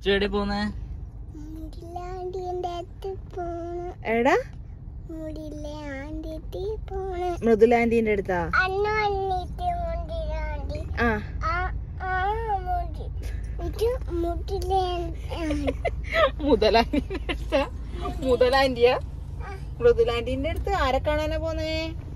ചെടി പോന്നേ എടാ മൃദുലാന്റിന്റെ അടുത്താ മുതലാന്റിയാ മൃദുലാന്റിന്റെ അടുത്ത് ആരെ കാണാനാ പോന്നേ?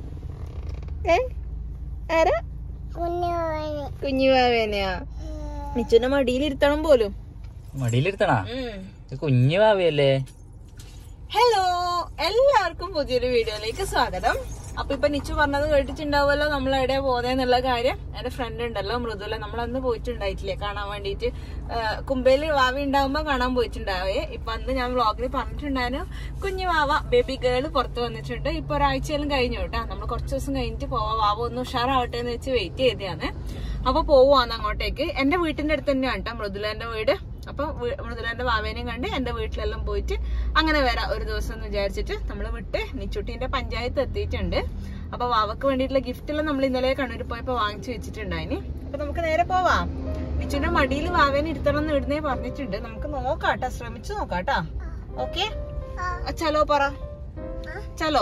ആരാ? കുഞ്ഞുവാവേനെയാ. നിച്ചുന്റെ മടിയിലിരുത്തണം പോലും. മടിയിലിരുത്തണ കുഞ്ഞു ഭാവിയല്ലേ. ഹലോ, എല്ലാവർക്കും പുതിയൊരു വീഡിയോയിലേക്ക് സ്വാഗതം. അപ്പൊ ഇപ്പൊ നിച്ചു പറഞ്ഞത് കേട്ടിട്ടുണ്ടാവുമല്ലോ നമ്മൾ എവിടെയാ പോകുന്നതെന്നുള്ള കാര്യം. എന്റെ ഫ്രണ്ട് ഉണ്ടല്ലോ മൃദുല, നമ്മളന്ന് പോയിട്ടുണ്ടായിട്ടില്ലേ കാണാൻ വേണ്ടിട്ട്. കുമ്പയില് വാവി ഉണ്ടാവുമ്പോ കാണാൻ പോയിട്ടുണ്ടാവേ. ഇപ്പൊ അന്ന് ഞാൻ വ്ളോഗിൽ പറഞ്ഞിട്ടുണ്ടായിരുന്നു കുഞ്ഞു വാവ ബേബി ഗേള് പുറത്ത് വന്നിട്ടുണ്ട്. ഇപ്പൊ ഒരാഴ്ചയിലും കഴിഞ്ഞു കേട്ടാ. നമ്മൾ കുറച്ച് ദിവസം കഴിഞ്ഞിട്ട് പോവാ, വാവ ഒന്ന് ഉഷാറാവട്ടെ എന്ന് വെച്ച് വെയിറ്റ് ചെയ്തതാണ്. അപ്പൊ പോവാന്ന് അങ്ങോട്ടേക്ക്. എന്റെ വീട്ടിന്റെ അടുത്ത് തന്നെയാണ് കേട്ടോ മൃദുലന്റെ വീട്. അപ്പൊ മൃദുലന്റെ വാവേനെയും കണ്ട് എന്റെ വീട്ടിലെല്ലാം പോയിട്ട് അങ്ങനെ വരാം ഒരു ദിവസം എന്ന് വിചാരിച്ചിട്ട് നമ്മള് വിട്ട് നിച്ചുട്ടീന്റെ പഞ്ചായത്ത് എത്തിയിട്ടുണ്ട്. അപ്പൊ വാവക്ക് വേണ്ടിയിട്ടുള്ള ഗിഫ്റ്റ് എല്ലാം നമ്മൾ ഇന്നലെ കണ്ണൂർ പോയപ്പോ വാങ്ങിച്ചു വെച്ചിട്ടുണ്ടായിന്. അപ്പൊ നമുക്ക് നേരെ പോവാം. നിച്ചുന്റെ മടിയിൽ വാവേനെ ഇരുത്തണം എന്ന് ഇടുന്നേ പറഞ്ഞിട്ടുണ്ട്. നമുക്ക് നോക്കാട്ടാ, ശ്രമിച്ചു നോക്കാട്ടാ. ഓക്കെ, ചലോ പറ. ചലോ.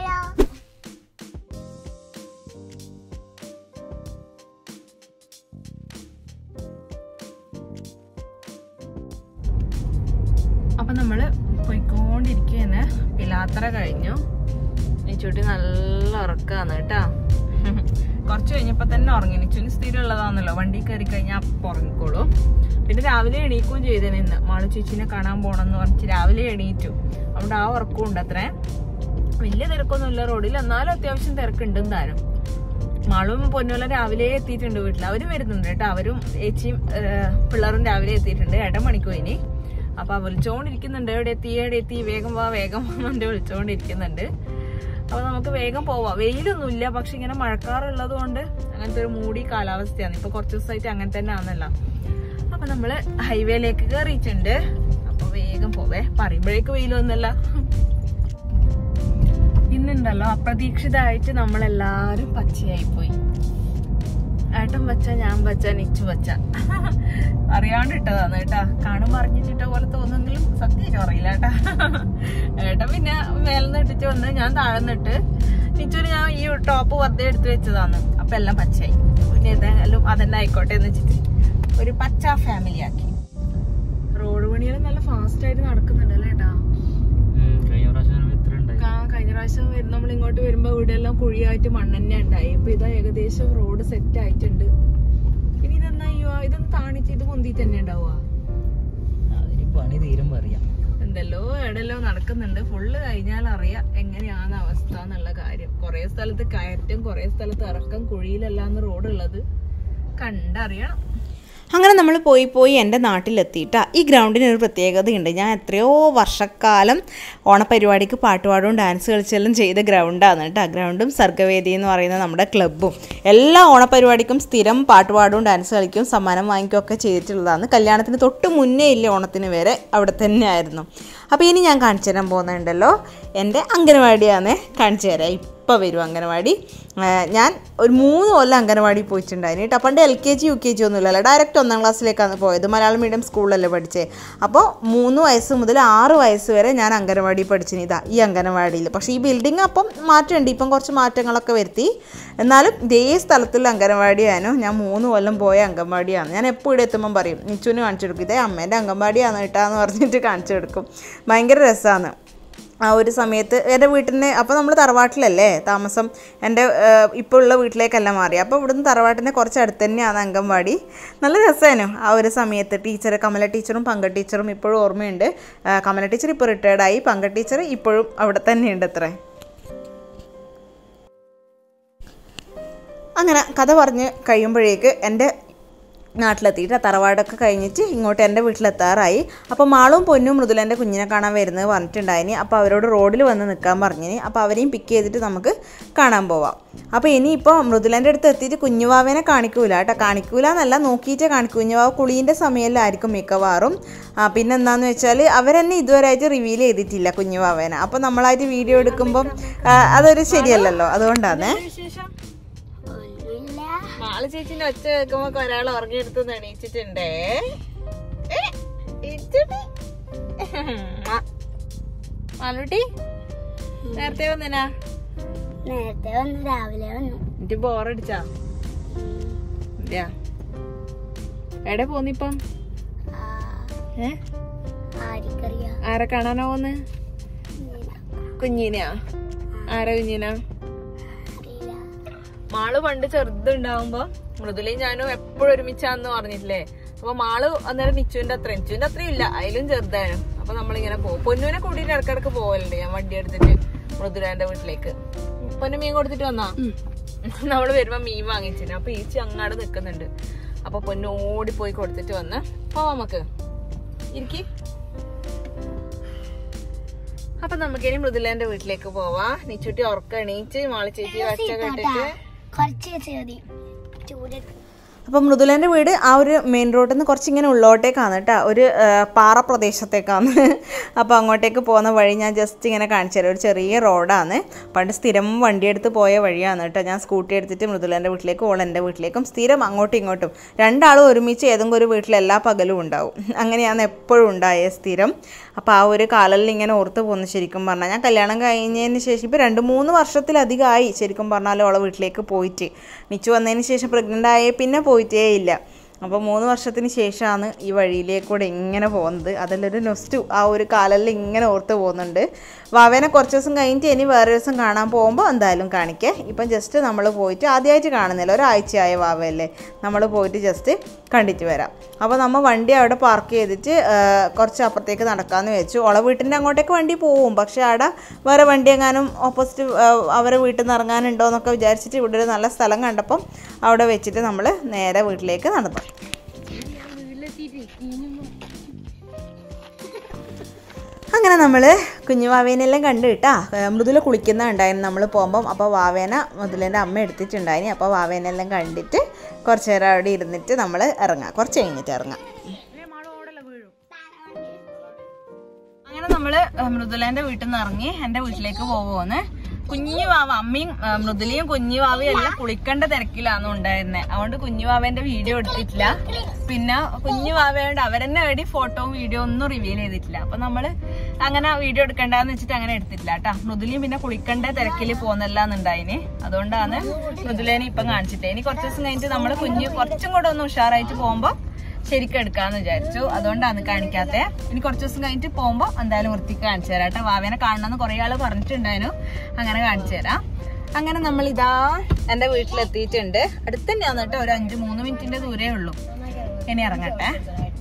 അപ്പൊ നമ്മള് പോയിക്കൊണ്ടിരിക്കുകയാണ്. പിലാത്ര കഴിഞ്ഞു. നിച്ചുട്ടി നല്ല ഉറക്കാന്ന് കേട്ടാ. കുറച്ച് കഴിഞ്ഞപ്പോ തന്നെ ഉറങ്ങി. നിച്ചുന് സ്ഥിരം ഉള്ളതാണല്ലോ, വണ്ടി കയറി കഴിഞ്ഞാൽ അപ്പൊ ഉറങ്ങിക്കോളൂ. പിന്നെ രാവിലെ എണീക്കുകയും ചെയ്തേനെ. ഇന്ന് മാളു ചേച്ചിനെ കാണാൻ പോണെന്ന് പറഞ്ഞിട്ട് രാവിലെ എണീറ്റു. അവിടെ ആ ഉറക്കം ഉണ്ട്. അത്രേ വലിയ തിരക്കൊന്നുമില്ല റോഡിൽ, എന്നാലും അത്യാവശ്യം തിരക്കുണ്ട് എന്തായാലും. മാളും പൊന്നുമെല്ലാം രാവിലെ എത്തിയിട്ടുണ്ട് വീട്ടിൽ. അവരും വരുന്നുണ്ട് കേട്ടോ. അവരും ഏച്ചിയും പിള്ളേരും രാവിലെ എത്തിയിട്ടുണ്ട്. 8 മണിക്ക് ഇനി. അപ്പൊ വിളിച്ചോണ്ടിരിക്കുന്നുണ്ട്, എവിടെ എത്തി വേഗം വാ വേഗം വാ വിളിച്ചോണ്ടിരിക്കുന്നുണ്ട്. അപ്പൊ നമുക്ക് വേഗം പോവാം. വെയിലൊന്നും ഇല്ല, പക്ഷെ ഇങ്ങനെ മഴക്കാറുള്ളത് കൊണ്ട് അങ്ങനത്തെ ഒരു മൂടി കാലാവസ്ഥയാണ്. ഇപ്പൊ കുറച്ച് ദിവസമായിട്ട് അങ്ങനെ തന്നെ ആണല്ലോ. അപ്പൊ നമ്മള് ഹൈവേയിലേക്ക് കയറിയിട്ടുണ്ട്. അപ്പൊ വേഗം പോവേ. പറയുമ്പോഴേക്ക് വെയിലൊന്നുമല്ല. ഇന്നുണ്ടല്ലോ അപ്രതീക്ഷിതമായിട്ട് നമ്മളെല്ലാരും പച്ചയായി പോയി. ഏട്ടൻ പച്ച, ഞാൻ പച്ച, നിച്ചു പച്ച. അറിയാണ്ട് ഇട്ടതാണ് കേട്ടാ. കാണും പറഞ്ഞിട്ടിട്ട പോലെ തോന്നുന്നെങ്കിലും സത്യം അറിയില്ല കേട്ടാ. ഏട്ടൻ പിന്നെ മേലെന്ന് ഇട്ടിട്ട് വന്ന്, ഞാൻ താഴ്ന്നിട്ട് നിച്ചൊരു ഞാൻ ഈ ടോപ്പ് വെറുതെ എടുത്ത് വെച്ചതാണ്. അപ്പൊ എല്ലാം പച്ചയായി. പിന്നെ ഏതായാലും അതന്നെ ആയിക്കോട്ടെ എന്ന് വെച്ചിട്ട് ഒരു പച്ച ഫാമിലി ആക്കി. റോഡ് പണികൾ നല്ല ഫാസ്റ്റ് ആയിട്ട് നടക്കുന്നുണ്ടല്ലേ ഏട്ടാ. കഴിഞ്ഞ പ്രാവശ്യം നമ്മൾ ഇങ്ങോട്ട് വരുമ്പോ ഇവിടെ എല്ലാം കുഴിയായിട്ട് മണ്ണെന്നെ ഉണ്ടായി. ഇപ്പൊ ഇതാ ഏകദേശം റോഡ് സെറ്റ് ആയിട്ടുണ്ട്. ഇനി ഇതെന്നാ ഇതൊന്ന് താണിച്ച് ഇത് പൊന്തിട്ട് തന്നെ ഉണ്ടാവുക. പണി തീരും പറയാം. എന്തല്ലോ എവിടെല്ലോ നടക്കുന്നുണ്ട്. ഫുള്ള് കഴിഞ്ഞാൽ അറിയാം എങ്ങനെയാണ് അവസ്ഥ എന്നുള്ള കാര്യം. കുറെ സ്ഥലത്ത് കയറ്റം, കുറെ സ്ഥലത്ത് ഇറക്കം, കുഴിയിലല്ലാന്ന് റോഡുള്ളത് കണ്ടറിയണം. അങ്ങനെ നമ്മൾ പോയി എൻ്റെ നാട്ടിലെത്തിയിട്ടാ. ഈ ഗ്രൗണ്ടിന് ഒരു പ്രത്യേകതയുണ്ട്. ഞാൻ എത്രയോ വർഷക്കാലം ഓണപരിപാടിക്ക് പാട്ടുപാടും ഡാൻസ് കളിച്ചെല്ലാം ചെയ്ത ഗ്രൗണ്ടാണ് കേട്ടോ. ഗ്രൗണ്ടും സർഗ്ഗവേദി എന്ന് പറയുന്ന നമ്മുടെ ക്ലബ്ബും എല്ലാ ഓണപരിപാടിക്കും സ്ഥിരം പാട്ടുപാടും ഡാൻസ് കളിക്കും, സമ്മാനം വാങ്ങിക്കുകയും ഒക്കെ ചെയ്തിട്ടുള്ളതാണ്. കല്യാണത്തിന് തൊട്ട് മുന്നേ ഇല്ല, ഓണത്തിന് വരെ അവിടെ തന്നെ ആയിരുന്നു. അപ്പോൾ ഇനി ഞാൻ കാണിച്ചു തരാൻ പോകുന്നുണ്ടല്ലോ എൻ്റെ അംഗനവാടിയാണ്. കാണിച്ചു തരാം. ഇപ്പോൾ വരും അംഗനവാടി. ഞാൻ ഒരു 3 കൊല്ലം അംഗനവാടി പോയിട്ടുണ്ടായിരുന്നു കേട്ടോ. പണ്ട് LKG UKG ഒന്നുമില്ലല്ലോ, ഡയറക്റ്റ് 1ാം ക്ലാസ്സിലേക്കാണ് പോയത്. മലയാളം മീഡിയം സ്കൂളിലല്ലേ പഠിച്ചേ. അപ്പോൾ 3 വയസ്സ് മുതൽ 6 വയസ്സ് വരെ ഞാൻ അംഗനവാടി പഠിച്ചിന്. ഇതാ ഈ അംഗനവാടിയിൽ. പക്ഷേ ഈ ബിൽഡിംഗ് അപ്പം മാറ്റമുണ്ട്, ഇപ്പം കുറച്ച് മാറ്റങ്ങളൊക്കെ വരുത്തി. എന്നാലും ഇതേ സ്ഥലത്തുള്ള അംഗനവാടിയായിരുന്നു. ഞാൻ 3 കൊല്ലം പോയ അംഗൻവാടിയാണ്. ഞാൻ എപ്പോൾ ഇവിടെ എത്തുമ്പം പറയും, നിച്ചുവിന് കാണിച്ചു കൊടുക്കും, ഇതേ അമ്മേൻ്റെ അംഗൻവാടിയാണ് കേട്ടാന്ന് പറഞ്ഞിട്ട് കാണിച്ചു കൊടുക്കും. ഭയങ്കര രസമാണ്. ആ ഒരു സമയത്ത് എൻ്റെ വീട്ടിന്, അപ്പോൾ നമ്മൾ തറവാട്ടിലല്ലേ താമസം, എൻ്റെ ഇപ്പോൾ ഉള്ള വീട്ടിലേക്കല്ല മാറി. അപ്പോൾ ഇവിടുന്ന് തറവാട്ടിൻ്റെ കുറച്ച് അടുത്ത് തന്നെയാണ് അംഗൻവാടി. നല്ല രസമായിരുന്നു ആ ഒരു സമയത്ത്. ടീച്ചർ കമല ടീച്ചറും പങ്ക ടീച്ചറും ഇപ്പോഴും ഓർമ്മയുണ്ട്. കമല ടീച്ചർ ഇപ്പോൾ റിട്ടയർഡായി, പങ്ക ടീച്ചർ ഇപ്പോഴും അവിടെ തന്നെയുണ്ട് അത്രേ. അങ്ങനെ കഥ പറഞ്ഞ് കഴിയുമ്പോഴേക്ക് എൻ്റെ നാട്ടിലെത്തിയിട്ട് തറവാടൊക്കെ കഴിഞ്ഞിട്ട് ഇങ്ങോട്ട് എൻ്റെ വീട്ടിലെത്താറായി. അപ്പോൾ മാളും പൊന്നും മൃദുലൻ്റെ കുഞ്ഞിനെ കാണാൻ വരുന്നത് പറഞ്ഞിട്ടുണ്ടായിനി. അപ്പോൾ അവരോട് റോഡിൽ വന്ന് നിൽക്കാൻ പറഞ്ഞിനി. അപ്പോൾ അവരെയും പിക്ക് ചെയ്തിട്ട് നമുക്ക് കാണാൻ പോവാം. അപ്പോൾ ഇനിയിപ്പോൾ മൃദുലൻ്റെ അടുത്ത് എത്തിയിട്ട് കുഞ്ഞുവാവേനെ കാണിക്കൂല കേട്ടോ. കാണിക്കൂല എന്നല്ല, നോക്കിയിട്ടേ കാണിക്കൂ. കുഞ്ഞുവാവ് കുളീൻ്റെ സമയമില്ലായിരിക്കും മിക്കവാറും. പിന്നെ എന്താണെന്ന് വെച്ചാൽ അവരെന്നെ ഇതുവരെയായിട്ട് റിവീൽ ചെയ്തിട്ടില്ല കുഞ്ഞുവാവേനെ. അപ്പോൾ നമ്മളായിട്ട് വീഡിയോ എടുക്കുമ്പം അതൊരു ശരിയല്ലല്ലോ, അതുകൊണ്ടാണ്. മാളു ചേച്ചിന്റെ ഒച്ച കേൾക്കുമ്പോ ഒരാൾ ഉറങ്ങിയെടുത്ത് എണീച്ചിട്ടുണ്ടേ. മാലൂട്ടി നേരത്തെ വന്നിനാ? നേരത്തെ വന്നു, രാവിലെ വന്നു. എനിക്ക് ബോറടിച്ചാ? എടെ പോന്നിപ്പം? ആരെ കാണാനോ പോന്ന്? കുഞ്ഞീനാ? ആരാ കുഞ്ഞീനാ? മാള് പണ്ട് ചെറുതുണ്ടാവുമ്പോ മൃദുലയും ഞാനും എപ്പോഴും ഒരുമിച്ചാന്ന് പറഞ്ഞിട്ടില്ലേ? അപ്പൊ മാള് അന്നേരം നിച്ചുവിന്റെ അത്രയും ഇല്ല, അതിലും ചെറുതായിരുന്നു. അപ്പൊ നമ്മളിങ്ങനെ പോകും. പൊന്നുവിനെ കൂട്ടിട്ട് ഇടക്കിടക്ക് പോവലുണ്ട് ഞാൻ വണ്ടി എടുത്തിട്ട് മൃദുലാന്റെ വീട്ടിലേക്ക്. പൊന്നു മീൻ കൊടുത്തിട്ട് വന്നാ? നമ്മള് വരുമ്പോ മീൻ വാങ്ങിച്ചിന്. അപ്പൊ ഈച്ചി അങ്ങാട് നിക്കുന്നുണ്ട്. അപ്പൊ പൊന്നു ഓടിപ്പോയി കൊടുത്തിട്ട് വന്ന് പോവാ നമുക്ക്. ഇരിക്കി. അപ്പൊ നമുക്കിനി മൃദുലാന്റെ വീട്ടിലേക്ക് പോവാ. നിച്ചുട്ടി ഉറക്കം എണീച്ച് മാളി ചേച്ചി വച്ച കേട്ടിട്ട് അപ്പം മൃദുലേൻ്റെ വീട് ആ ഒരു മെയിൻ റോഡിൽ നിന്ന് കുറച്ചിങ്ങനെ ഉള്ളോട്ടേക്കാണ് കേട്ടോ, ഒരു പാറ പ്രദേശത്തേക്കാണ്. അപ്പോൾ അങ്ങോട്ടേക്ക് പോകുന്ന വഴി ഞാൻ ജസ്റ്റ് ഇങ്ങനെ കാണിച്ചു തരാം. ഒരു ചെറിയ റോഡാണ്. പണ്ട് സ്ഥിരം വണ്ടിയെടുത്ത് പോയ വഴിയാണ് കേട്ടോ. ഞാൻ സ്കൂട്ടി എടുത്തിട്ട് മൃദുലേൻ്റെ വീട്ടിലേക്കും ഓൾ എൻ്റെ വീട്ടിലേക്കും സ്ഥിരം അങ്ങോട്ടും ഇങ്ങോട്ടും രണ്ടാളും ഒരുമിച്ച് ഏതെങ്കിലും ഒരു വീട്ടിൽ എല്ലാ പകലും ഉണ്ടാവും. അങ്ങനെയാണ് എപ്പോഴും ഉണ്ടായ സ്ഥിരം. അപ്പോൾ ആ ഒരു കാലത്തിൽ ഇങ്ങനെ ഓർത്ത് പോകുന്നു. ശരിക്കും പറഞ്ഞാൽ ഞാൻ കല്യാണം കഴിഞ്ഞതിന് ശേഷം ഇപ്പോൾ 2-3 വർഷത്തിലധികമായി ശരിക്കും പറഞ്ഞാൽ അവളെ വീട്ടിലേക്ക് പോയിട്ട്. നിച്ചു വന്നതിന് ശേഷം പ്രഗ്നൻ്റ് ആയേ പിന്നെ പോയിട്ടേ ഇല്ല. അപ്പോൾ 3 വർഷത്തിന് ശേഷമാണ് ഈ വഴിയിലേക്കൂടെ ഇങ്ങനെ പോകുന്നത്. അതിലൊരു നൊസ്റ്റു ആ ഒരു കാലത്തിൽ ഇങ്ങനെ ഓർത്ത് പോകുന്നുണ്ട്. വാവേനെ കുറച്ച് ദിവസം കഴിഞ്ഞിട്ട് ഇനി വേറെ ദിവസം കാണാൻ പോകുമ്പോൾ എന്തായാലും കാണിക്കേ. ഇപ്പം ജസ്റ്റ് നമ്മൾ പോയിട്ട് ആദ്യമായിട്ട് കാണുന്നില്ല, ഒരാഴ്ചയായ വാവയല്ലേ, നമ്മൾ പോയിട്ട് ജസ്റ്റ് കണ്ടിട്ട് വരാം. അപ്പോൾ നമ്മൾ വണ്ടി അവിടെ പാർക്ക് ചെയ്തിട്ട് കുറച്ച് അപ്പുറത്തേക്ക് നടക്കാമെന്ന് വെച്ചു. ഓളെ വീട്ടിൻ്റെ അങ്ങോട്ടേക്ക് വണ്ടി പോവും, പക്ഷേ അവിടെ വേറെ വണ്ടി എങ്ങാനും ഓപ്പോസിറ്റ് അവരെ വീട്ടിൽ നിന്ന് ഇറങ്ങാനുണ്ടോ എന്നൊക്കെ വിചാരിച്ചിട്ട് ഇവിടെ ഒരു നല്ല സ്ഥലം കണ്ടപ്പം അവിടെ വെച്ചിട്ട് നമ്മൾ നേരെ വീട്ടിലേക്ക് നടന്നു. അങ്ങനെ നമ്മൾ കുഞ്ഞു വാവേനെല്ലാം കണ്ടു കിട്ടാ. മൃദുല കുളിക്കുന്നുണ്ടായിരുന്നു നമ്മൾ പോകുമ്പം. അപ്പോൾ വാവേന മൃദുലേൻ്റെ അമ്മ എടുത്തിട്ടുണ്ടായിനി. അപ്പോൾ വാവേനെല്ലാം കണ്ടിട്ട് കുറച്ച് നേരം അവിടെ ഇരുന്നിട്ട് നമ്മൾ ഇറങ്ങാം, കുറച്ച് കഴിഞ്ഞിട്ട് ഇറങ്ങാം. അങ്ങനെ നമ്മള് മൃദുലേന്റെ വീട്ടിൽ നിന്ന് ഇറങ്ങി എൻ്റെ വീട്ടിലേക്ക് പോകുമെന്ന്. കുഞ്ഞു വാവ അമ്മയും മൃദുലയും കുഞ്ഞു വാവയും എല്ലാം കുളിക്കേണ്ട തിരക്കിലാണ് ഉണ്ടായിരുന്നത്. അതുകൊണ്ട് കുഞ്ഞു വാവേന്റെ വീഡിയോ എടുത്തിട്ടില്ല. പിന്നെ കുഞ്ഞു വാവയോണ്ട് അവരെന്നെ എടി ഫോട്ടോയും വീഡിയോ ഒന്നും റിവീൽ ചെയ്തിട്ടില്ല. അപ്പൊ നമ്മള് അങ്ങനെ വീഡിയോ എടുക്കണ്ടെന്ന് വെച്ചിട്ട് അങ്ങനെ എടുത്തിട്ടില്ല കേട്ടാ. മൃദുലയും പിന്നെ കുളിക്കേണ്ട തിരക്കിൽ പോകുന്നില്ലാന്നുണ്ടായിന്. അതുകൊണ്ടാണ് മൃദുലേനെ ഇപ്പം കാണിച്ചിട്ടേ. ഇനി കുറച്ച് ദിവസം കഴിഞ്ഞിട്ട് നമ്മള് കുഞ്ഞു കുറച്ചും കൂടെ ഒന്ന് ഉഷാറായിട്ട് പോകുമ്പോ ശരിക്കും എടുക്കാന്ന് വിചാരിച്ചു. അതുകൊണ്ടാണ് കാണിക്കാത്തെ. ഇനി കുറച്ച് ദിവസം കഴിഞ്ഞിട്ട് പോകുമ്പോ എന്തായാലും വൃത്തിക്ക് കാണിച്ചു തരാം കേട്ടോ. വാവേനെ കാണണമെന്ന് കുറെ ആള് പറഞ്ഞിട്ടുണ്ടായിരുന്നു. അങ്ങനെ കാണിച്ചു തരാം. അങ്ങനെ നമ്മൾ ഇതാ എന്റെ വീട്ടിലെത്തിയിട്ടുണ്ട്. അടുത്ത് തന്നെയാന്ന് കേട്ടോ, ഒരു 5-3 മിനിറ്റിന്റെ ദൂരേ ഉള്ളൂ. ഇനി ഇറങ്ങട്ടെ.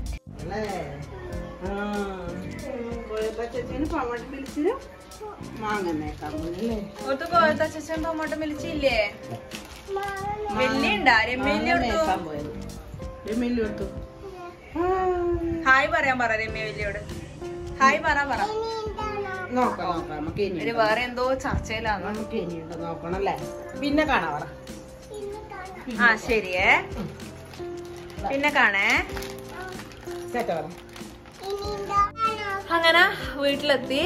ടൊമാറ്റോ മിലിച്ചില്ലേ? വെള്ളിയുണ്ടാ? രമ്യയിലെടുത്തു. ഹായ് പറയാൻ പറ രമ്യ വലിയോട്. ഹായ് പറ. വേറെ എന്തോ ചർച്ചയിലാണ്. നോക്കണല്ലേ, പിന്നെ കാണാ പറ. ആ ശരിയേ, പിന്നെ കാണേ. അങ്ങനെ വീട്ടിലെത്തി.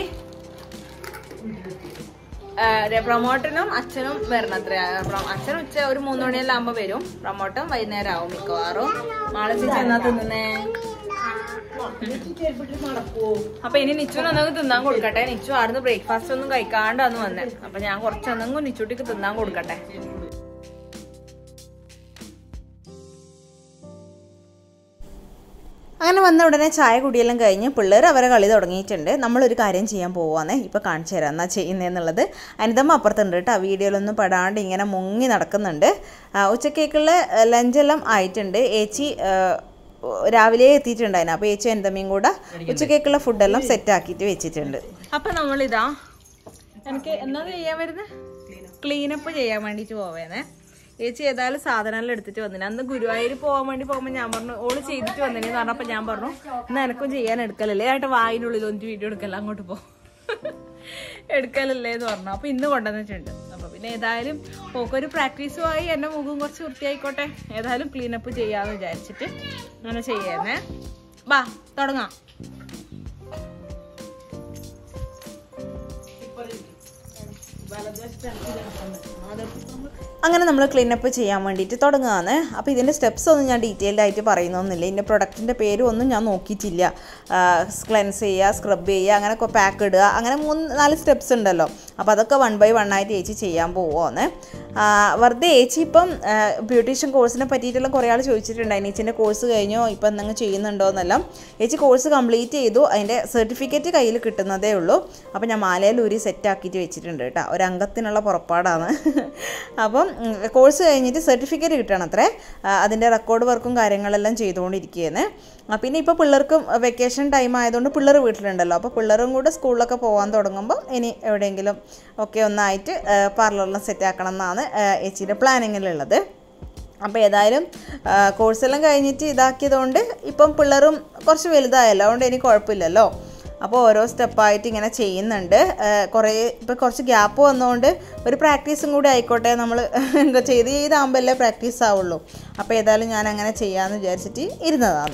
പ്രമോട്ടനും അച്ഛനും വരണത്ര. അച്ഛൻ ഉച്ച ഒരു 3 മണിയെല്ലാം ആകുമ്പോ വരും. പ്രമോട്ടൻ വൈകുന്നേരം ആവും മിക്കവാറും. നാളെ ചേച്ചി എന്നാ തിന്നുന്നേ? അപ്പൊ ഇനി നിച്ചുവിന് ഒന്നെങ്കിൽ തിന്നാൻ കൊടുക്കട്ടെ. നിച്ചു ആടുന്ന് ബ്രേക്ക്ഫാസ്റ്റ് ഒന്നും കഴിക്കാണ്ടാന്ന് വന്നേ. അപ്പൊ ഞാൻ കുറച്ചൊന്നെങ്കിൽ നിച്ചുട്ടിക്ക് തിന്നാൻ കൊടുക്കട്ടെ. അങ്ങനെ വന്ന ഉടനെ ചായ കുടിയെല്ലാം കഴിഞ്ഞ് പിള്ളേർ അവരെ കളി തുടങ്ങിയിട്ടുണ്ട്. നമ്മളൊരു കാര്യം ചെയ്യാൻ പോവാന്നേ. ഇപ്പോൾ കാണിച്ചു തരാം എന്നാ ചെയ്യുന്നതെന്നുള്ളത്. അനിതമ്മ അപ്പുറത്തുണ്ട് കേട്ടോ. വീഡിയോയിലൊന്നും പെടാണ്ട് ഇങ്ങനെ മുങ്ങി നടക്കുന്നുണ്ട്. ഉച്ചക്കേക്കുള്ള ലഞ്ചെല്ലാം ആയിട്ടുണ്ട്. ഏച്ചി രാവിലെ എത്തിയിട്ടുണ്ടായിരുന്നു. അപ്പോൾ ഏച്ചി അനിതമ്മയും കൂടെ ഉച്ചക്കേക്കുള്ള ഫുഡെല്ലാം സെറ്റ് ആക്കിയിട്ട് വെച്ചിട്ടുണ്ട്. അപ്പൊ നമ്മളിതാ എനിക്ക് എന്നാ ചെയ്യാൻ വരുന്നത്? ക്ലീനപ്പ് ചെയ്യാൻ വേണ്ടിട്ട് പോവേന്നേ. ചേച്ചി ഏതായാലും സാധനമെല്ലാം എടുത്തിട്ട് വന്നിന്. അന്ന് ഗുരുവായൂർ പോകാൻ വേണ്ടി പോകുമ്പോൾ ഞാൻ പറഞ്ഞു ഓള് ചെയ്തിട്ട് വന്നിനെന്ന് പറഞ്ഞപ്പോൾ ഞാൻ പറഞ്ഞു എന്നാ എനക്കും ചെയ്യാൻ എടുക്കലല്ലേ ഏട്ടാ, വായിനുള്ളിൽ ഒന്ന് വീഡിയോ എടുക്കല്ല, അങ്ങോട്ട് പോ എടുക്കലല്ലേ എന്ന് പറഞ്ഞു. അപ്പൊ ഇന്ന് കൊണ്ടുവന്നിട്ടുണ്ട്. അപ്പൊ പിന്നെ ഏതായാലും പോക്കൊരു പ്രാക്ടീസുമായി എന്റെ മുഖം കുറച്ച് വൃത്തിയായിക്കോട്ടെ. ഏതായാലും ക്ലീനപ്പ് ചെയ്യാന്ന് വിചാരിച്ചിട്ട് അങ്ങനെ ചെയ്യുന്നേ. ബാ തുടങ്ങാം. അങ്ങനെ നമ്മൾ ക്ലീനപ്പ് ചെയ്യാൻ വേണ്ടിയിട്ട് തുടങ്ങുകയാണ്. അപ്പോൾ ഇതിൻ്റെ സ്റ്റെപ്സ് ഒന്നും ഞാൻ ഡീറ്റെയിൽഡ് ആയിട്ട് പറയുന്നൊന്നുമില്ല. ഇതിൻ്റെ പ്രൊഡക്റ്റിൻ്റെ പേരും ഒന്നും ഞാൻ നോക്കിയിട്ടില്ല. ക്ലെൻസ് ചെയ്യുക, സ്ക്രബ് ചെയ്യുക, അങ്ങനെ പാക്ക് ഇടുക, അങ്ങനെ 3-4 സ്റ്റെപ്സ് ഉണ്ടല്ലോ. അപ്പോൾ അതൊക്കെ 1 by 1 ആയിട്ട് ചേച്ചി ചെയ്യാൻ പോവുകയാണ്. വെറുതെ ചേച്ചി ഇപ്പം ബ്യൂട്ടീഷ്യൻ കോഴ്സിനെ പറ്റിയിട്ടെല്ലാം കുറേ ആൾ ചോദിച്ചിട്ടുണ്ടായി, ചേച്ചിൻ്റെ കോഴ്സ് കഴിഞ്ഞോ, ഇപ്പം എന്തെങ്കിലും ചെയ്യുന്നുണ്ടോ എന്നെല്ലാം. ചേച്ചി കോഴ്സ് കംപ്ലീറ്റ് ചെയ്തു, അതിൻ്റെ സർട്ടിഫിക്കറ്റ് കയ്യിൽ കിട്ടുന്നതേ ഉള്ളൂ. അപ്പോൾ ഞാൻ മാലയിൽ ഊരി സെറ്റാക്കിയിട്ട് വെച്ചിട്ടുണ്ട് കേട്ടോ. ഒരു അംഗത്തിനുള്ള പുറപ്പാടാണ്. അപ്പം കോഴ്സ് കഴിഞ്ഞിട്ട് സർട്ടിഫിക്കറ്റ് കിട്ടണം അത്രേ. അതിൻ്റെ റെക്കോർഡ് വർക്കും കാര്യങ്ങളെല്ലാം ചെയ്തുകൊണ്ടിരിക്കുകയാണ്. പിന്നെ ഇപ്പോൾ പിള്ളേർക്കും വെക്കേഷൻ ടൈം ആയതുകൊണ്ട് പിള്ളേർ വീട്ടിലുണ്ടല്ലോ. അപ്പോൾ പിള്ളേരും കൂടെ സ്കൂളിലൊക്കെ പോകാൻ തുടങ്ങുമ്പോൾ ഇനി എവിടെയെങ്കിലും ഒക്കെ ഒന്നായിട്ട് പാർലറിലും സെറ്റാക്കണം എന്നാണ് ചേച്ചിയുടെ പ്ലാനിങ്ങിലുള്ളത്. അപ്പോൾ ഏതായാലും കോഴ്സെല്ലാം കഴിഞ്ഞിട്ട് ഇതാക്കിയതുകൊണ്ട് ഇപ്പം പിള്ളേരും കുറച്ച് വലുതായല്ലോ, അതുകൊണ്ട് എനിക്ക് കുഴപ്പമില്ലല്ലോ. അപ്പോൾ ഓരോ സ്റ്റെപ്പായിട്ട് ഇങ്ങനെ ചെയ്യുന്നുണ്ട്. ഇപ്പോൾ കുറച്ച് ഗ്യാപ്പ് വന്നതുകൊണ്ട് ഒരു പ്രാക്ടീസും കൂടി ആയിക്കോട്ടെ, നമ്മൾ ചെയ്താകുമ്പോഴല്ലേ പ്രാക്ടീസ് ആവുള്ളൂ. അപ്പോൾ ഏതായാലും ഞാൻ അങ്ങനെ ചെയ്യാമെന്ന് വിചാരിച്ചിട്ട് ഇരുന്നതാണ്.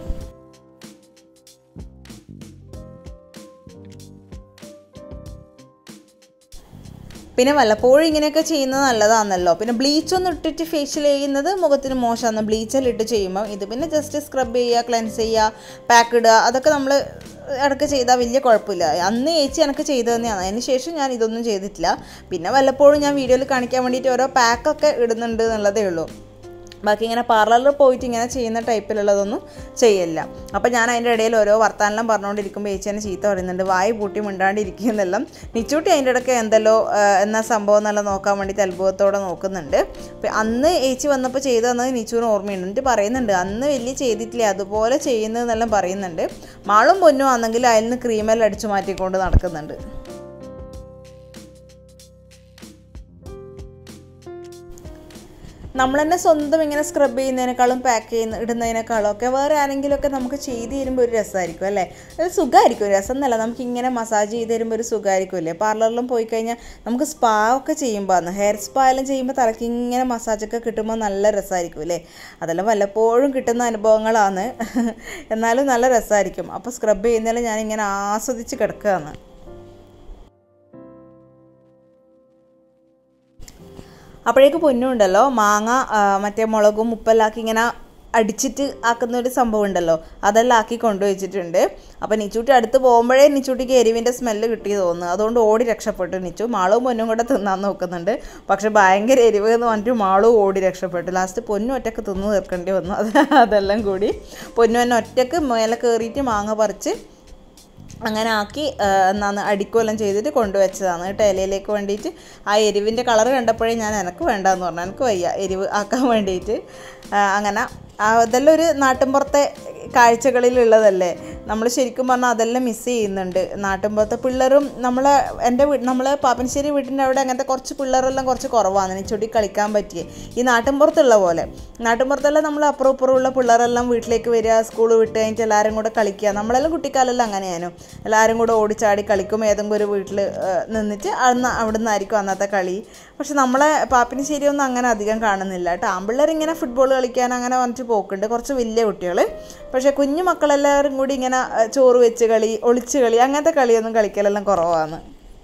പിന്നെ വല്ലപ്പോഴും ഇങ്ങനെയൊക്കെ ചെയ്യുന്നത് നല്ലതാണല്ലോ. പിന്നെ ബ്ലീച്ചൊന്നും ഇട്ടിട്ട് ഫേഷ്യൽ ചെയ്യുന്നത് മുഖത്തിന് മോശമാണ്. ബ്ലീച്ചെല്ലാം ഇട്ട് ചെയ്യുമ്പോൾ ഇത് പിന്നെ ജസ്റ്റ് സ്ക്രബ് ചെയ്യുക, ക്ലെൻസ് ചെയ്യുക, പാക്ക് ഇടുക, അതൊക്കെ നമ്മൾ ഇടയ്ക്ക് ചെയ്താൽ വലിയ കുഴപ്പമില്ല. അന്ന് ചേച്ചി എനിക്ക് ചെയ്തു തന്നെയാണ്. അതിന് ശേഷം ഞാൻ ഇതൊന്നും ചെയ്തിട്ടില്ല. പിന്നെ വല്ലപ്പോഴും ഞാൻ വീഡിയോയിൽ കാണിക്കാൻ വേണ്ടിയിട്ട് ഓരോ പാക്കൊക്കെ ഇടുന്നുണ്ട് എന്നുള്ളതേ ഉള്ളൂ. ബാക്കി ഇങ്ങനെ പാർലറിൽ പോയിട്ട് ഇങ്ങനെ ചെയ്യുന്ന ടൈപ്പിലുള്ളതൊന്നും ചെയ്യില്ല. അപ്പോൾ ഞാൻ അതിൻ്റെ ഇടയിൽ ഓരോ വർത്താനെല്ലാം പറഞ്ഞുകൊണ്ടിരിക്കുമ്പോൾ ചേച്ചി എന്നെ ചീത്ത പറയുന്നുണ്ട്, വായി പൂട്ടി മിണ്ടാണ്ടിരിക്കുന്നെല്ലാം. നിച്ചൂട്ടി അതിൻ്റെ ഇടയ്ക്ക് എന്തല്ലോ എന്നാ സംഭവം എന്നെല്ലാം നോക്കാൻ വേണ്ടിയിട്ട് അത്ഭുതത്തോടെ നോക്കുന്നുണ്ട്. അപ്പോൾ അന്ന് ചേച്ചി വന്നപ്പോൾ ചെയ്തു തന്നത് നിച്ചൂന് ഓർമ്മയുണ്ട്. എന്നിട്ട് പറയുന്നുണ്ട് അന്ന് വലിയ ചെയ്തിട്ടില്ല, അതുപോലെ ചെയ്യുന്നതെന്നെല്ലാം പറയുന്നുണ്ട്. മാളും പൊന്നും ആണെങ്കിൽ അതിൽ നിന്ന് ക്രീമെല്ലാം അടിച്ചു മാറ്റിക്കൊണ്ട് നടക്കുന്നുണ്ട്. നമ്മൾ തന്നെ സ്വന്തം ഇങ്ങനെ സ്ക്രബ് ചെയ്യുന്നതിനേക്കാളും പാക്ക് ഇടുന്നതിനേക്കാളും ഒക്കെ വേറെ ആരെങ്കിലുമൊക്കെ നമുക്ക് ചെയ്ത് തരുമ്പോൾ ഒരു രസമായിരിക്കും അല്ലേ. ഒരു സുഖമായിരിക്കും, രസം എന്നല്ല, നമുക്കിങ്ങനെ മസാജ് ചെയ്ത് തരുമ്പോൾ ഒരു സുഖമായിരിക്കും അല്ലേ. പാർലറിലും പോയി കഴിഞ്ഞാൽ നമുക്ക് സ്പാ ഒക്കെ ചെയ്യുമ്പോൾ ഹെയർ സ്പാ എല്ലാം ചെയ്യുമ്പോൾ തലയ്ക്ക് ഇങ്ങനെ മസാജൊക്കെ കിട്ടുമ്പോൾ നല്ല രസമായിരിക്കും അല്ലേ. അതെല്ലാം വല്ലപ്പോഴും കിട്ടുന്ന അനുഭവങ്ങളാണ്, എന്നാലും നല്ല രസമായിരിക്കും. അപ്പോൾ സ്ക്രബ് ചെയ്യുന്നതിൽ ഞാനിങ്ങനെ ആസ്വദിച്ച് കിടക്കുകയാണ്. അപ്പോഴേക്ക് പൊന്നുണ്ടല്ലോ മാങ്ങ മറ്റേ മുളകും ഉപ്പെല്ലാക്കി ഇങ്ങനെ അടിച്ചിട്ട് ആക്കുന്നൊരു സംഭവം ഉണ്ടല്ലോ, അതെല്ലാം ആക്കി കൊണ്ടുവച്ചിട്ടുണ്ട്. അപ്പോൾ നിച്ചൂട്ടി അടുത്ത് പോകുമ്പോഴേ നിച്ചൂട്ടിക്ക് എരിവിൻ്റെ സ്മെല്ല് കിട്ടി തോന്നുന്നു. അതുകൊണ്ട് ഓടി രക്ഷപ്പെട്ടു നിച്ചു. മാളും പൊന്നും കൂടെ തിന്നാൻ നോക്കുന്നുണ്ട്. പക്ഷെ ഭയങ്കര എരിവ് എന്ന് പറഞ്ഞിട്ട് മാളും ഓടി രക്ഷപ്പെട്ടു. ലാസ്റ്റ് പൊന്നും ഒറ്റക്ക് തിന്ന് തീർക്കേണ്ടി വന്നു. അതെല്ലാം കൂടി പൊന്നു തന്നെ ഒറ്റക്ക് മേലെ കയറിയിട്ട് മാങ്ങ പറിച്ച് അങ്ങനെ ആക്കി എന്നാന്ന് അടിക്കുമെല്ലാം ചെയ്തിട്ട് കൊണ്ടുവച്ചതാണ് കേട്ടോ ഇലയിലേക്ക് വേണ്ടിയിട്ട്. ആ എരിവിൻ്റെ കളർ കണ്ടപ്പോഴേ ഞാൻ എനിക്ക് വേണ്ടാന്ന് പറഞ്ഞു, എനിക്ക് വയ്യ എരിവ് ആക്കാൻ വേണ്ടിയിട്ട്. അങ്ങനെ അതെല്ലാം ഒരു നാട്ടിൻപുറത്തെ കാഴ്ചകളിലുള്ളതല്ലേ. നമ്മൾ ശരിക്കും പറഞ്ഞാൽ അതെല്ലാം മിസ് ചെയ്യുന്നുണ്ട്. നാട്ടിൻപുറത്തെ പിള്ളേരും നമ്മളെ പാപ്പനശ്ശേരി വീട്ടിൻ്റെ അവിടെ അങ്ങനത്തെ കുറച്ച് പിള്ളേരെല്ലാം കുറച്ച് കുറവാണ് നിച്ചൊടി കളിക്കാൻ പറ്റിയേ. ഈ നാട്ടിൻപുറത്തുള്ള പോലെ നാട്ടിൻപുറത്തെല്ലാം നമ്മൾ അപ്പുറം ഇപ്പുറമുള്ള പിള്ളേരെല്ലാം വീട്ടിലേക്ക് വരിക, സ്കൂൾ വിട്ട് കഴിഞ്ഞിട്ട് എല്ലാവരും കൂടെ കളിക്കുക. നമ്മളെല്ലാം കുട്ടിക്കാലെല്ലാം അങ്ങനെയായിരുന്നു, എല്ലാവരും കൂടെ ഓടിച്ചാടി കളിക്കും. ഏതെങ്കിലും ഒരു വീട്ടിൽ നിന്നിട്ട് അവിടെ നിന്നായിരിക്കും അന്നത്തെ കളി. പക്ഷെ നമ്മളെ പാപ്പിനിശ്ശേരി ഒന്നും അങ്ങനെ അധികം കാണുന്നില്ല കേട്ടോ. ആൺപിള്ളേർ ഇങ്ങനെ ഫുട്ബോൾ കളിക്കാൻ അങ്ങനെ വന്നിട്ട് പോക്കുണ്ട്, കുറച്ച് വലിയ കുട്ടികൾ. പക്ഷേ കുഞ്ഞു മക്കളെല്ലാവരും കൂടി ഇങ്ങനെ ചോറ് വെച്ച് കളി, ഒളിച്ച് കളി, അങ്ങനത്തെ കളിയൊന്നും കളിക്കലെല്ലാം കുറവാണ്.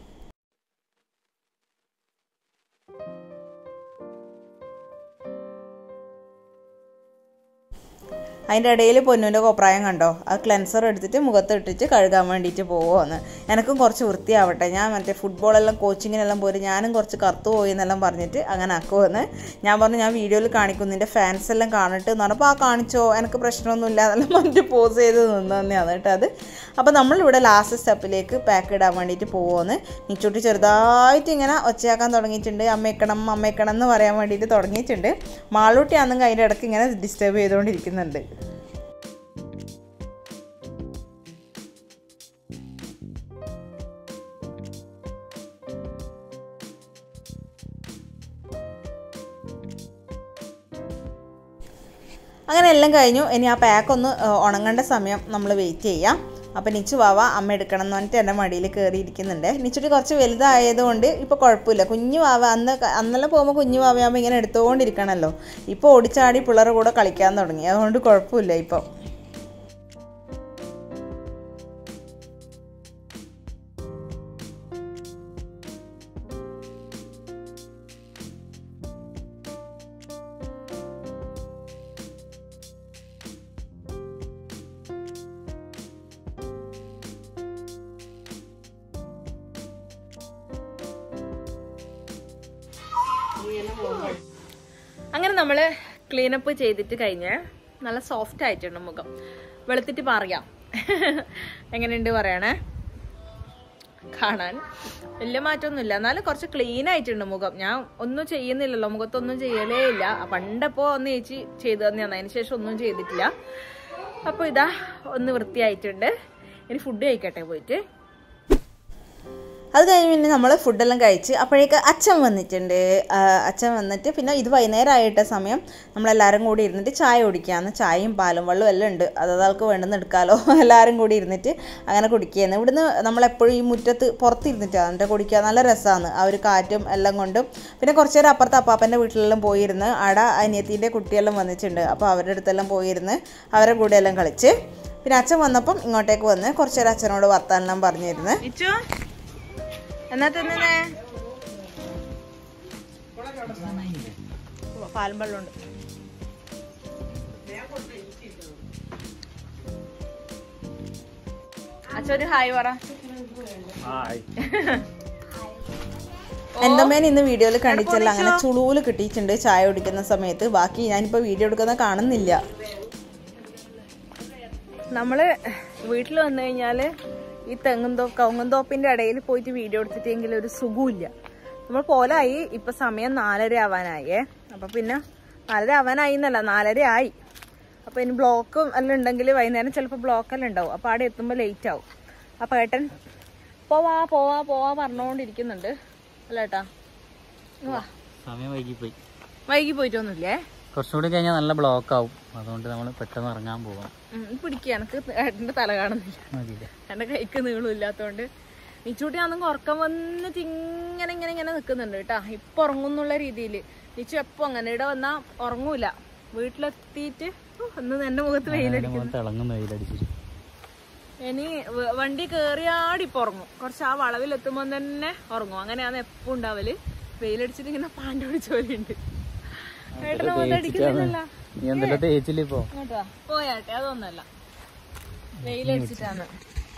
അതിൻ്റെ ഇടയിൽ പൊന്നൂൻ്റെ കോപ്രായം കണ്ടോ, ആ ക്ലെൻസർ എടുത്തിട്ട് മുഖത്ത് ഇട്ടിട്ട് കഴുകാൻ വേണ്ടിയിട്ട് പോവുമെന്ന്. എനിക്കും കുറച്ച് വൃത്തിയാവട്ടെ, ഞാൻ മറ്റേ ഫുട്ബോളെല്ലാം കോച്ചിങ്ങിനെല്ലാം പോയി ഞാനും കുറച്ച് കറുത്തു പോയി എന്നെല്ലാം പറഞ്ഞിട്ട് അങ്ങനെ ആക്കുമെന്ന്. ഞാൻ പറഞ്ഞു ഞാൻ വീഡിയോയിൽ കാണിക്കും, നിൻ്റെ ഫാൻസ് എല്ലാം കാണിട്ട് എന്ന് പറഞ്ഞപ്പോൾ ആ കാണിച്ചോ, എനിക്ക് പ്രശ്നമൊന്നുമില്ല അതെല്ലാം പറഞ്ഞിട്ട് പോസ് ചെയ്ത് നിന്ന് തന്നെയാണ് കേട്ടോ അത്. അപ്പോൾ നമ്മളിവിടെ ലാസ്റ്റ് സ്റ്റെപ്പിലേക്ക് പാക്ക് ഇടാൻ വേണ്ടിയിട്ട് പോവുമെന്ന്. നിച്ചൂട്ടി ചെറുതായിട്ട് ഇങ്ങനെ ഒച്ചയാക്കാൻ തുടങ്ങിയിട്ടുണ്ട്. അമ്മയ്ക്കണം അമ്മയ്ക്കണം എന്ന് പറയാൻ വേണ്ടിയിട്ട് തുടങ്ങിയിട്ടുണ്ട്. മാളൂട്ടി ആണെങ്കിൽ അതിൻ്റെ ഇടയ്ക്ക് ഇങ്ങനെ ഡിസ്റ്റർബ് ചെയ്തുകൊണ്ടിരിക്കുന്നുണ്ട്. അങ്ങനെ എല്ലാം കഴിഞ്ഞു. ഇനി ആ പാക്കൊന്ന് ഉണങ്ങേണ്ട സമയം നമ്മൾ വെയിറ്റ് ചെയ്യാം. അപ്പോൾ നിച്ചു വാവ അമ്മ എടുക്കണം എന്ന് പറഞ്ഞിട്ട് എൻ്റെ മടിയിൽ കയറിയിരിക്കുന്നുണ്ട്. നിച്ചുട്ടി കുറച്ച് വലുതായതുകൊണ്ട് ഇപ്പോൾ കുഴപ്പമില്ല. കുഞ്ഞു വാവ അന്നെല്ലാം പോകുമ്പോൾ കുഞ്ഞു വാവയാകുമ്പോൾ ഇങ്ങനെ എടുത്തുകൊണ്ടിരിക്കണമല്ലോ. ഇപ്പോൾ ഓടിച്ചാടി പിള്ളേരുടെ കൂടെ കളിക്കാൻ തുടങ്ങി, അതുകൊണ്ട് കുഴപ്പമില്ല ഇപ്പോൾ. അങ്ങനെ നമ്മൾ ക്ലീനപ്പ് ചെയ്തിട്ട് കഴിഞ്ഞ് നല്ല സോഫ്റ്റ് ആയിട്ടുണ്ട് മുഖം. വെളുത്തിട്ട് പറയാം എങ്ങനെയുണ്ട് പറയണേ. കാണാൻ വലിയ മാറ്റമൊന്നുമില്ല, എന്നാലും കുറച്ച് ക്ലീൻ ആയിട്ടുണ്ട് മുഖം. ഞാൻ ഒന്നും ചെയ്യുന്നില്ലല്ലോ, മുഖത്തൊന്നും ചെയ്യലേ ഇല്ല. പണ്ടപ്പോൾ ഒന്ന് ചേച്ചി ചെയ്തു തന്നെയാണ്, അതിന് ശേഷം ഒന്നും ചെയ്തിട്ടില്ല. അപ്പോൾ ഇതാ ഒന്ന് വൃത്തിയായിട്ടുണ്ട്. ഇനി ഫുഡ് കഴിക്കട്ടെ പോയിട്ട്. അത് കഴിഞ്ഞ് പിന്നെ നമ്മൾ ഫുഡെല്ലാം കഴിച്ച് അപ്പോഴേക്ക് അച്ഛൻ വന്നിട്ടുണ്ട്. അച്ഛൻ വന്നിട്ട് പിന്നെ ഇത് വൈകുന്നേരമായിട്ട സമയം നമ്മളെല്ലാവരും കൂടി ഇരുന്നിട്ട് ചായ കുടിക്കുകയാണ്. ചായയും പാലും വെള്ളവും എല്ലാം ഉണ്ട്, അതാൾക്ക് വേണ്ടെന്ന് എടുക്കാമല്ലോ. എല്ലാവരും കൂടി ഇരുന്നിട്ട് അങ്ങനെ കുടിക്കുകയാണ്. ഇവിടുന്ന് നമ്മളെപ്പോഴും ഈ മുറ്റത്ത് പുറത്തിരുന്നിട്ടാണ് എന്നിട്ട് കുടിക്കുക. നല്ല രസമാണ് ആ ഒരു കാറ്റും എല്ലാം കൊണ്ടും. പിന്നെ കുറച്ച് നേരം അപ്പുറത്ത് അപ്പാപ്പൻ്റെ വീട്ടിലെല്ലാം പോയിരുന്ന് അവിടെ അനിയത്തിൻ്റെ കുട്ടിയെല്ലാം വന്നിട്ടുണ്ട്. അപ്പോൾ അവരുടെ അടുത്തെല്ലാം പോയിരുന്ന് അവരുടെ കൂടെ എല്ലാം കളിച്ച് പിന്നെ അച്ഛൻ വന്നപ്പം ഇങ്ങോട്ടേക്ക് വന്ന് കുറച്ച് നേരം അച്ഛനോട് വർത്താനെല്ലാം പറഞ്ഞിരുന്നു. എന്നാ തന്നെ പാലും വെള്ളമുണ്ട്. അച്ഛൻ ഹായ് പറ. എൻ്റെ മേൻ ഇന്ന് വീഡിയോയിൽ കണ്ടിച്ചല്ല അങ്ങനെ ചുളൂല് കിട്ടിയിട്ടുണ്ട് ചായ കുടിക്കുന്ന സമയത്ത്. ബാക്കി ഞാനിപ്പോൾ വീഡിയോ എടുക്കുന്ന കാണുന്നില്ല. നമ്മള് വീട്ടിൽ വന്നു കഴിഞ്ഞാല് ഈ കവുങ്ങുന്തോപ്പിന്റെ ഇടയിൽ പോയിട്ട് വീഡിയോ എടുത്തിട്ടെങ്കിലും ഒരു സുഖമില്ല. നമ്മൾ പോലായി. ഇപ്പൊ സമയം 4:30 ആവാനായേ. അപ്പൊ പിന്നെ 4:30 ആവാനായി എന്നല്ല, 4:30 ആയി. അപ്പൊ ഇനി ബ്ലോക്കും എല്ലാം ഉണ്ടെങ്കിൽ വൈകുന്നേരം ചിലപ്പോൾ ബ്ലോക്കെല്ലാം ഉണ്ടാവും. അപ്പൊ അവിടെ എത്തുമ്പോൾ ലേറ്റ് ആവും. അപ്പൊ ഏട്ടൻ പോവാ പോവാ പോവാ പറഞ്ഞുകൊണ്ടിരിക്കുന്നുണ്ട്. അല്ല ഏട്ടാ, വൈകി പോയിട്ടൊന്നുമില്ലേ? കുറച്ചുകൂടി കഴിഞ്ഞാൽ നല്ല ബ്ലോക്ക് ആവും, അതുകൊണ്ട് നമ്മൾ പെട്ടെന്ന് ഇറങ്ങാൻ പോവാം. പിടിക്കുക. എനിക്ക് ഏട്ടന്റെ തല കാണുന്നില്ല, എന്റെ കൈക്ക് നീളമില്ലാത്തോണ്ട്. നിച്ചൂട്ടിയാണെങ്കിൽ ഉറക്കം വന്നിട്ട് ഇങ്ങനെ ഇങ്ങനെ ഇങ്ങനെ നിൽക്കുന്നുണ്ട് കേട്ടാ. ഇപ്പൊ ഉറങ്ങുന്നുള്ള രീതിയിൽ. നിച്ചു എപ്പോ അങ്ങനെ ഇവിടെ വന്നാ ഉറങ്ങൂല. വീട്ടിലെത്തിയിട്ട് ഒന്ന് എന്റെ മുഖത്ത് വെയിലടിക്കുന്നു. ഇനി വണ്ടി കേറിയാടിപ്പൊ ഉറങ്ങും. കുറച്ച് ആ വളവിലെത്തുമ്പോ തന്നെ ഉറങ്ങും. അങ്ങനെയാണ് എപ്പോ ഉണ്ടാവല്. വെയിലടിച്ചിട്ട് ഇങ്ങനെ പാണ്ട് പിടിച്ച പോലെ ഉണ്ട്. ഏട്ടനെ മുഖത്ത് അടിക്കുന്നില്ലല്ലോ. പോയാട്ടെ, അതൊന്നല്ല, വെയിലടിച്ചിട്ടാണ്.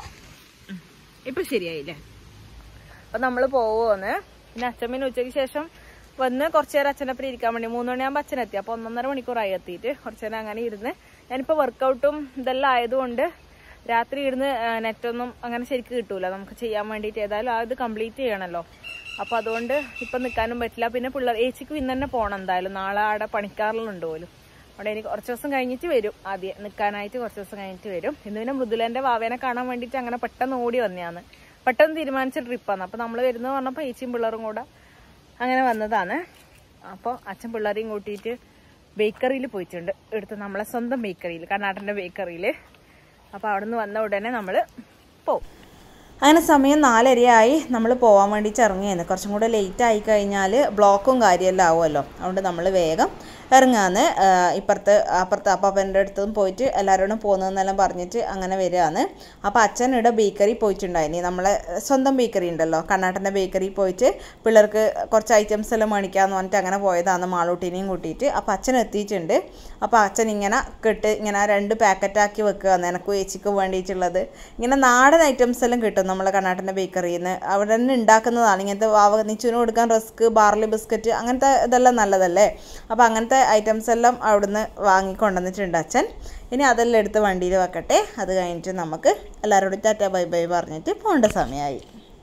ഇപ്പൊ ശരിയായില്ലേ? അപ്പൊ നമ്മള് പോവുമെന്ന്. പിന്നെ അച്ഛമ്മേന് ഉച്ചയ്ക്ക് ശേഷം വന്ന് കുറച്ചു നേരം അച്ഛനൊപ്പം ഇരിക്കാൻ വേണ്ടി 3 മണിയാകുമ്പോൾ അച്ഛനെത്തി. അപ്പൊ 1.5 മണിക്കൂറായി എത്തിയിട്ട്. കുറച്ചു നേരം അങ്ങനെ ഇരുന്ന് ഞാനിപ്പോ വർക്കൗട്ടും ഇതെല്ലാം ആയതുകൊണ്ട് രാത്രി ഇരുന്ന് നെറ്റൊന്നും അങ്ങനെ ശരിക്കും കിട്ടൂല നമുക്ക് ചെയ്യാൻ വേണ്ടിയിട്ട്. ഏതായാലും അത് കംപ്ലീറ്റ് ചെയ്യണല്ലോ. അപ്പൊ അതുകൊണ്ട് ഇപ്പൊ നിൽക്കാനും പറ്റില്ല. പിന്നെ പിള്ളേർ ഏച്ചിക്ക് ഇന്ന് തന്നെ പോകണം എന്തായാലും. നാളെ അവിടെ പണിക്കാറിലുണ്ട് പോലും. അവിടെ എനിക്ക് കുറച്ച് ദിവസം കഴിഞ്ഞിട്ട് വരും. ആദ്യം നിൽക്കാനായിട്ട് കുറച്ച് ദിവസം കഴിഞ്ഞിട്ട് വരും. ഇന്ന് പിന്നെ മൃദുലേന്റെ വാവേനെ കാണാൻ വേണ്ടിയിട്ട് അങ്ങനെ പെട്ടെന്ന് ഓടി വന്നതാണ്. പെട്ടെന്ന് തീരുമാനിച്ച ട്രിപ്പാണ്. അപ്പൊ നമ്മൾ വരുന്നത് പറഞ്ഞപ്പോൾ ഏച്ചിയും പിള്ളേരും കൂടെ അങ്ങനെ വന്നതാണ്. അപ്പോൾ അച്ഛൻ പിള്ളേരെയും കൂട്ടിയിട്ട് ബേക്കറിയിൽ പോയിട്ടുണ്ട്. എടുത്ത് നമ്മളെ സ്വന്തം ബേക്കറിയിൽ, കർണാടകന്റെ ബേക്കറിയിൽ. അപ്പോൾ അവിടെ നിന്ന് വന്ന ഉടനെ നമ്മൾ പോവും. അങ്ങനെ സമയം 4:30 നമ്മൾ പോകാൻ വേണ്ടിയിട്ട് ഇറങ്ങിയായിരുന്നു. കുറച്ചും കൂടെ ലേറ്റ് ആയി കഴിഞ്ഞാൽ ബ്ലോക്കും കാര്യമെല്ലാം ആവുമല്ലോ. അതുകൊണ്ട് നമ്മൾ വേഗം ഇറങ്ങാന്ന്. അപ്പുറത്ത് അപ്പാപ്പൻ്റെ അടുത്തും പോയിട്ട് എല്ലാവരോടും പോകുന്നതെന്നെല്ലാം പറഞ്ഞിട്ട് അങ്ങനെ വരികയാണ്. അപ്പോൾ അച്ഛൻ ഇവിടെ ബേക്കറി പോയിട്ടുണ്ടായിനി. നമ്മളെ സ്വന്തം ബേക്കറി ഉണ്ടല്ലോ, കർണാടകൻ്റെ ബേക്കറി പോയിട്ട് പിള്ളേർക്ക് കുറച്ച് ഐറ്റംസ് എല്ലാം മേടിക്കാമെന്ന് പറഞ്ഞിട്ട് അങ്ങനെ പോയതാണ് മാളൂട്ടിനെയും കൂട്ടിയിട്ട്. അപ്പോൾ അച്ഛൻ എത്തിയിട്ടുണ്ട്. അപ്പോൾ അച്ഛൻ ഇങ്ങനെ ഇങ്ങനെ 2 പാക്കറ്റാക്കി വെക്കുകയാണ് എനക്കും ഏച്ചിക്കും വേണ്ടിയിട്ടുള്ളത്. ഇങ്ങനെ നാടൻ ഐറ്റംസ് എല്ലാം കിട്ടും നമ്മളെ കർണാടകൻ്റെ ബേക്കറിയിൽ നിന്ന്. അവിടെ തന്നെ ഉണ്ടാക്കുന്നതാണ്. ഇങ്ങനത്തെ നിച്ചുവിന് കൊടുക്കാൻ റസ്ക്, ബാർലി ബിസ്ക്കറ്റ്, അങ്ങനത്തെ ഇതെല്ലാം നല്ലതല്ലേ. അപ്പോൾ അങ്ങനത്തെ ഐറ്റംസ് എല്ലാം അവിടുന്ന് വാങ്ങിക്കൊണ്ടുവന്നിട്ടുണ്ട് അച്ഛൻ. ഇനി അതെല്ലാം എടുത്ത് വണ്ടിയിൽ വെക്കട്ടെ. അത് കഴിഞ്ഞിട്ട് നമുക്ക് എല്ലാവരോടും ടാറ്റാ ബൈ ബൈ പറഞ്ഞിട്ട് പോകേണ്ട സമയമായി.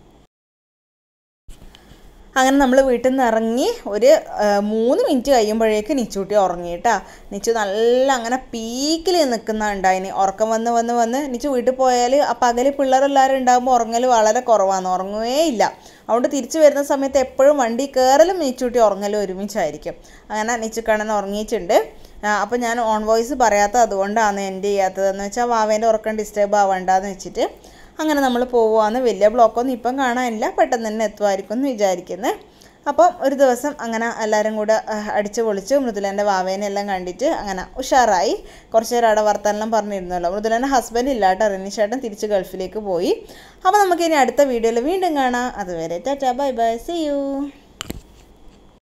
അങ്ങനെ നമ്മൾ വീട്ടിൽ നിന്ന് ഇറങ്ങി ഒരു 3 മിനിറ്റ് കഴിയുമ്പോഴേക്ക് നിച്ചൂട്ടി ഉറങ്ങിയിട്ടാ. നിച്ചു നല്ല അങ്ങനെ പീക്കിൽ നിൽക്കുന്നുണ്ടായിന്. ഉറക്കം വന്ന് നിച്ചു വീട്ടിൽ പോയാൽ പകൽ പിള്ളേരെല്ലാവരും ഉണ്ടാകുമ്പോൾ ഉറങ്ങൽ വളരെ കുറവാണ്, ഉറങ്ങുകയേ ഇല്ല. അതുകൊണ്ട് തിരിച്ചു വരുന്ന സമയത്ത് എപ്പോഴും വണ്ടി കയറലും നിച്ചൂട്ടി ഉറങ്ങലും ഒരുമിച്ചായിരിക്കും. അങ്ങനെ നിച്ചുക്കണ്ണൻ ഉറങ്ങിയിട്ടുണ്ട്. അപ്പോൾ ഞാൻ ഓൺ വോയിസ് പറയാത്ത അതുകൊണ്ടാണ് എൻ്റെ ചെയ്യാത്തതെന്ന് വെച്ചാൽ വാവേൻ്റെ ഉറക്കം ഡിസ്റ്റർബ് ആവണ്ടെന്ന് വെച്ചിട്ട് അങ്ങനെ നമ്മൾ പോവുകയാണ്. വലിയ ബ്ലോക്കൊന്നും ഇപ്പം കാണാനില്ല, പെട്ടെന്ന് തന്നെ എത്തുമായിരിക്കും എന്ന് വിചാരിക്കുന്നത്. അപ്പം ഒരു ദിവസം അങ്ങനെ എല്ലാവരും കൂടെ അടിച്ച് പൊളിച്ച് മൃദുലേൻ്റെ വാവേനെ എല്ലാം കണ്ടിട്ട് അങ്ങനെ ഉഷാറായി. കുറച്ച് നേരം അവിടെ വർത്താനെല്ലാം പറഞ്ഞിരുന്നല്ലോ. മൃദുലേൻ്റെ ഹസ്ബൻഡ് ഇല്ല കേട്ടോ, റിനിഷേട്ടൻ തിരിച്ച് ഗൾഫിലേക്ക് പോയി. അപ്പോൾ നമുക്കിനി അടുത്ത വീഡിയോയിൽ വീണ്ടും കാണാം. അതുവരെ tata bye bye, see U.